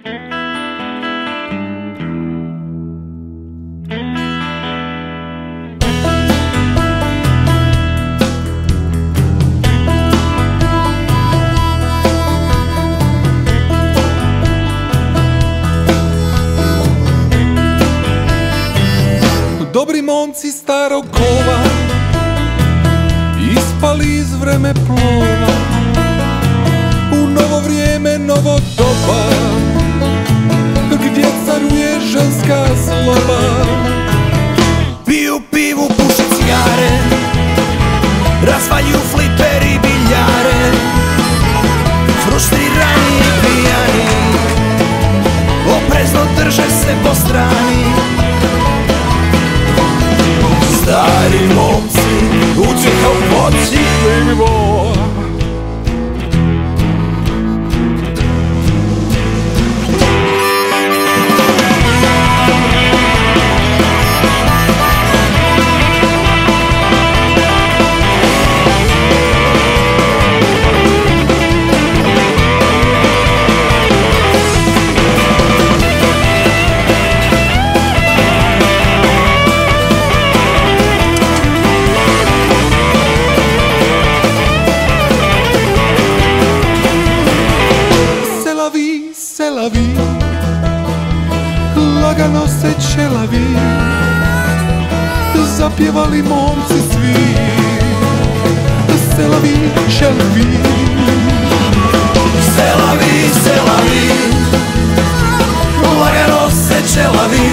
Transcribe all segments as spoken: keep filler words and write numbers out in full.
Dobri momci starog kova ispali iz vreme plova u novo vrijeme, novo doba, gdje caruje ženska zloba. Piju pivu, puše cigare, razvalju fliper i biljare, frustrirani i pijani, oprezno drže se po strani. Stari momci, utjeha u poci, Baby boy, lagano se ćelavi, zapjevali momci svi. Selavi, ćelavi, selavi, selavi, lagano se ćelavi,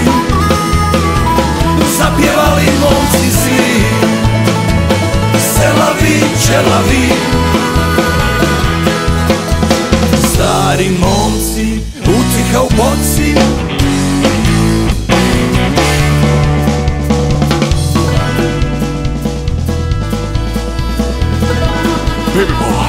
zapjevali momci svi. Selavi, ćelavi, stari momci, utjeha u boci. baby boy.